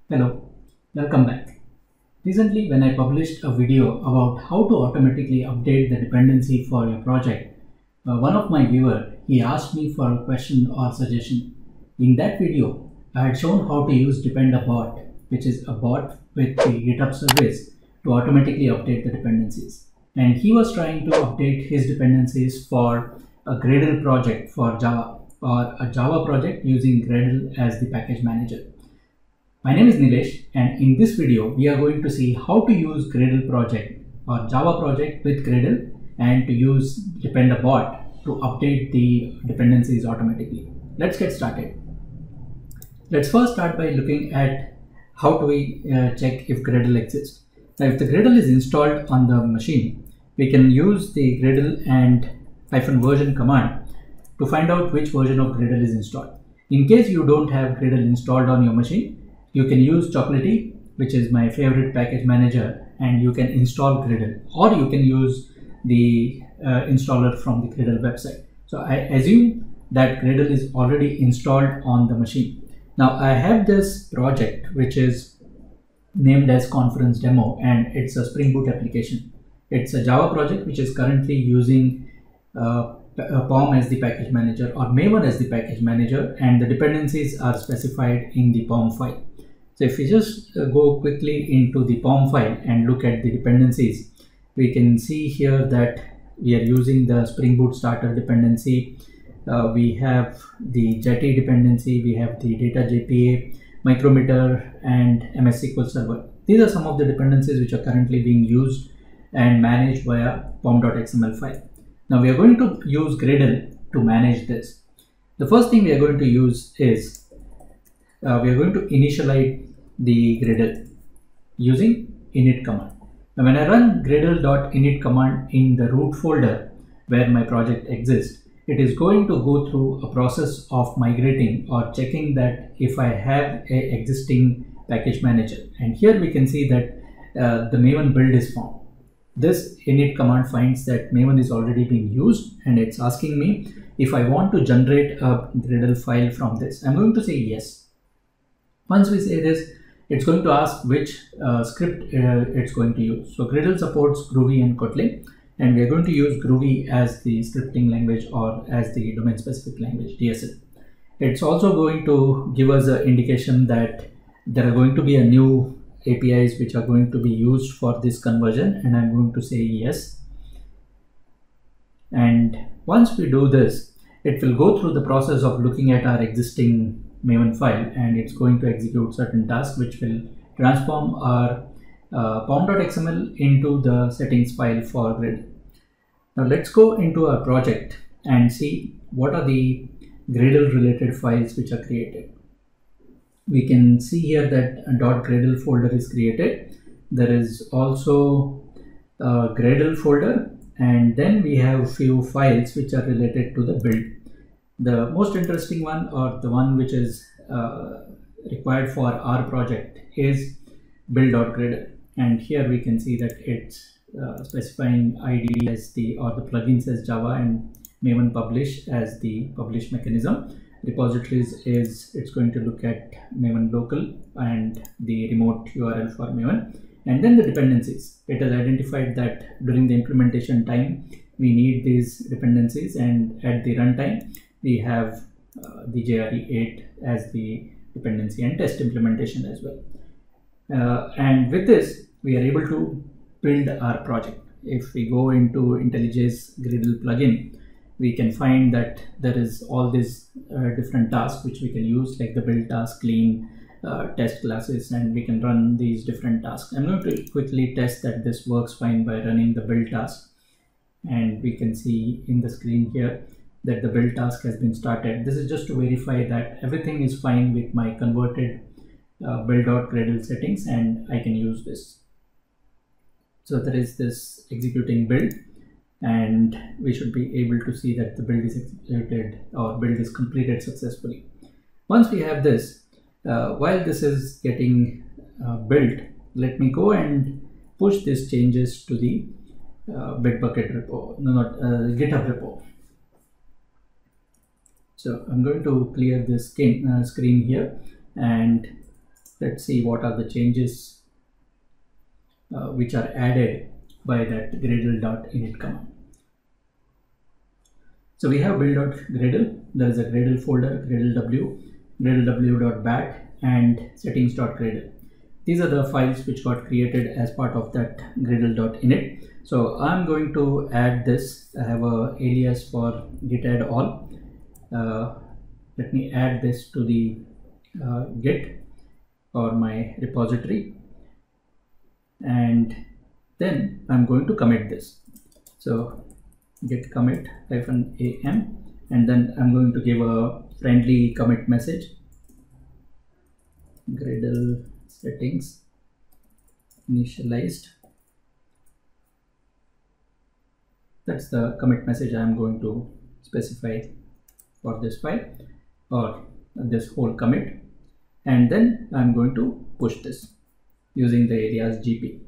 Hello, welcome back. Recently, when I published a video about how to automatically update the dependency for your project, one of my viewers, he asked me for a question or suggestion. In that video, I had shown how to use Dependabot, which is a bot with the GitHub service to automatically update the dependencies. And he was trying to update his dependencies for a Gradle project for Java or a Java project using Gradle as the package manager. My name is Nilesh, and in this video we are going to see how to use Gradle project or Java project with Gradle and to use Dependabot to update the dependencies automatically. Let's get started. Let's first start by looking at how do we check if Gradle exists. Now, if the Gradle is installed on the machine, we can use the Gradle and -version command to find out which version of Gradle is installed. In case you don't have Gradle installed on your machine, you can use Chocolatey, which is my favorite package manager, and you can install Gradle, or you can use the installer from the Gradle website. So I assume that Gradle is already installed on the machine. Now I have this project which is named as Conference Demo, and it's a Springboot application. It's a Java project which is currently using POM as the package manager or Maven as the package manager, and the dependencies are specified in the POM file. So if we just go quickly into the POM file and look at the dependencies, we can see here that we are using the Springboot starter dependency. We have the Jetty dependency, we have the data JPA, micrometer, and MS SQL Server. These are some of the dependencies which are currently being used and managed via pom.xml file. Now we are going to use Gradle to manage this. The first thing we are going to use is we are going to initialize the Gradle using init command. Now when I run gradle.init command in the root folder where my project exists, it is going to go through a process of migrating or checking that if I have an existing package manager. And here we can see that the Maven build is found. This init command finds that Maven is already being used, and it's asking me if I want to generate a Gradle file from this. I'm going to say yes. Once we say this, it's going to ask which script it's going to use. So Gradle supports Groovy and Kotlin, and we are going to use Groovy as the scripting language or as the domain specific language, DSL. It's also going to give us an indication that there are going to be a new APIs which are going to be used for this conversion, and I'm going to say yes. And once we do this, it will go through the process of looking at our existing Maven file, and it's going to execute certain tasks which will transform our pom.xml into the settings file for Gradle. Now let's go into our project and see what are the Gradle related files which are created. We can see here that a .gradle folder is created. There is also a Gradle folder, and then we have few files which are related to the build. The most interesting one, or the one which is required for our project, is build.gradle, and here we can see that it's specifying ID as the plugins as Java and Maven publish as the publish mechanism. Repositories is it's going to look at Maven local and the remote URL for Maven, and then the dependencies. It has identified that during the implementation time we need these dependencies, and at the runtime we have the JRE8 as the dependency and test implementation as well. And with this we are able to build our project. If we go into IntelliJ Gradle plugin, we can find that there is all these different tasks which we can use, like the build task, clean, test classes, and we can run these different tasks. I'm going to quickly test that this works fine by running the build task, and we can see in the screen here that the build task has been started. This is just to verify that everything is fine with my converted build.gradle settings, and I can use this. So there is this executing build, and we should be able to see that the build is executed or build is completed successfully. Once we have this, while this is getting built, let me go and push these changes to the Bitbucket repo, GitHub repo. So I'm going to clear this screen here, and let's see what are the changes which are added by that gradle.init command. So we have build.gradle, there is a Gradle folder, gradlew, gradlew.bat and settings.gradle. These are the files which got created as part of that gradle.init. So I'm going to add this. I have a alias for git add all. Let me add this to the git or my repository, and then I'm going to commit this. So git commit -am, and then I'm going to give a friendly commit message, Gradle settings initialized. That's the commit message I'm going to specify for this file or this whole commit, and then I'm going to push this using the alias gp.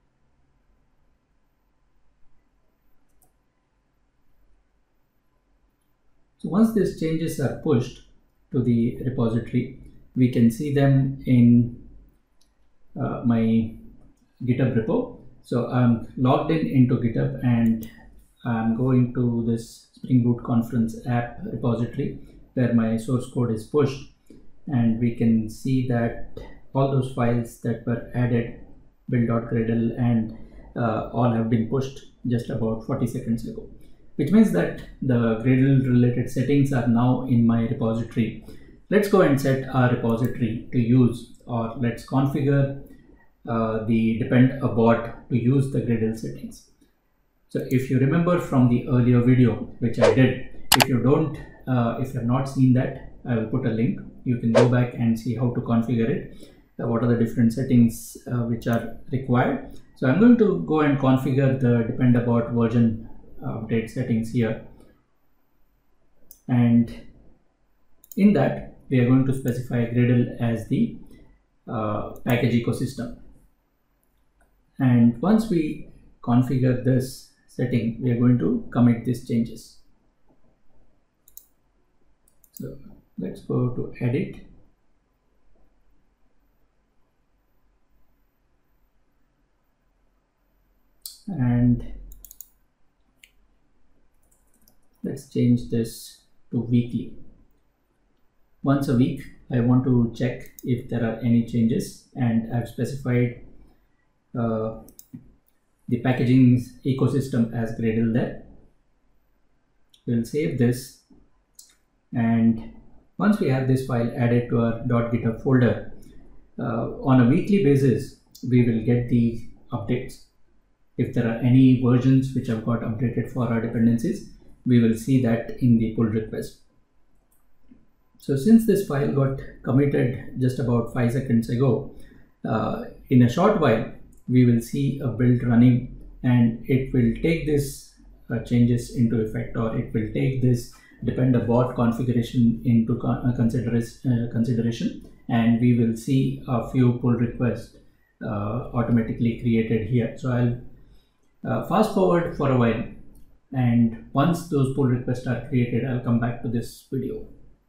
So once these changes are pushed to the repository, we can see them in my GitHub repo. So I'm logged into GitHub and I'm going to this Springboot conference app repository where my source code is pushed, and we can see that all those files that were added, build.gradle and all have been pushed just about 40 seconds ago, which means that the Gradle related settings are now in my repository. Let's go and set our repository to use, or let's configure the Dependabot to use the Gradle settings. So if you remember from the earlier video which I did, if you have not seen that, I will put a link. You can go back and see how to configure it, what are the different settings which are required. So I'm going to go and configure the Dependabot version update settings here, and in that we are going to specify Gradle as the package ecosystem. And once we configure this setting, we are going to commit these changes. So let's go to edit, and let's change this to weekly. Once a week I want to check if there are any changes, and I've specified the packaging ecosystem as Gradle there. We'll save this, and once we have this file added to our .github folder, on a weekly basis we will get the updates. If there are any versions which have got updated for our dependencies, we will see that in the pull request. So since this file got committed just about 5 seconds ago, in a short while we will see a build running, and it will take this changes into effect, or it will take this Dependabot configuration into consideration, and we will see a few pull requests automatically created here. So I'll fast forward for a while, and once those pull requests are created, I'll come back to this video.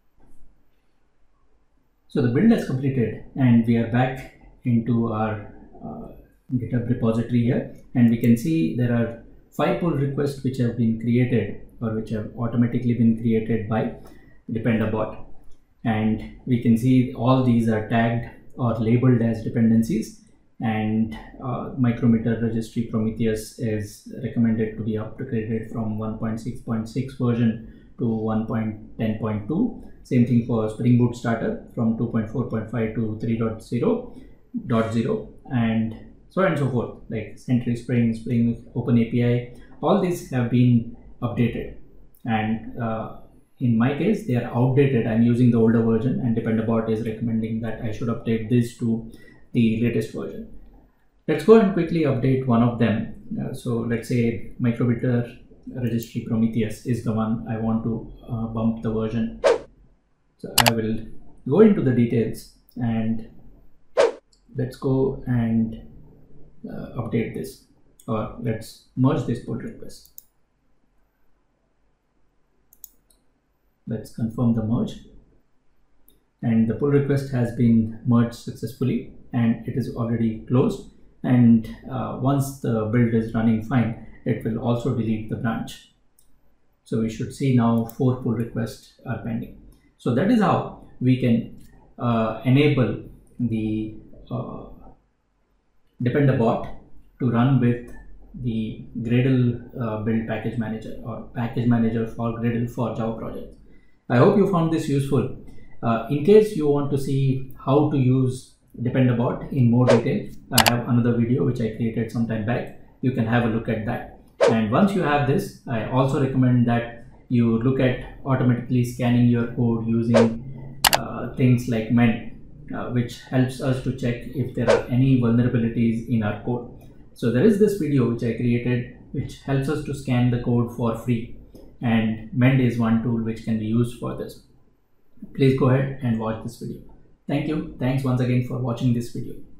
So the build has completed, and we are back into our GitHub repository here, and we can see there are 5 pull requests which have been created, or which have automatically been created by Dependabot, and we can see all these are tagged or labeled as dependencies, and micrometer registry Prometheus is recommended to be upgraded from 1.6.6 version to 1.10.2. Same thing for Springboot starter from 2.4.5 to 3.0.0, and so on and so forth, like Sentry, Spring Open API. All these have been updated, and in my case they are outdated. I'm using the older version, and Dependabot is recommending that I should update this to the latest version. Let's go and quickly update one of them. So let's say micrometer registry Prometheus is the one I want to bump the version. So I will go into the details, and let's go and update this, or let's merge this pull request. Let's confirm the merge. and the pull request has been merged successfully and it is already closed. And once the build is running fine, it will also delete the branch. So we should see now 4 pull requests are pending. So that is how we can enable the Dependabot to run with the Gradle build package manager, or package manager for Gradle for Java projects. I hope you found this useful. In case you want to see how to use Dependabot in more detail, I have another video which I created some time back. You can have a look at that. And once you have this, I also recommend that you look at automatically scanning your code using things like mend, which helps us to check if there are any vulnerabilities in our code. So there is this video which I created which helps us to scan the code for free, and mend is one tool which can be used for this. Please go ahead and watch this video. Thank you. Thanks once again for watching this video.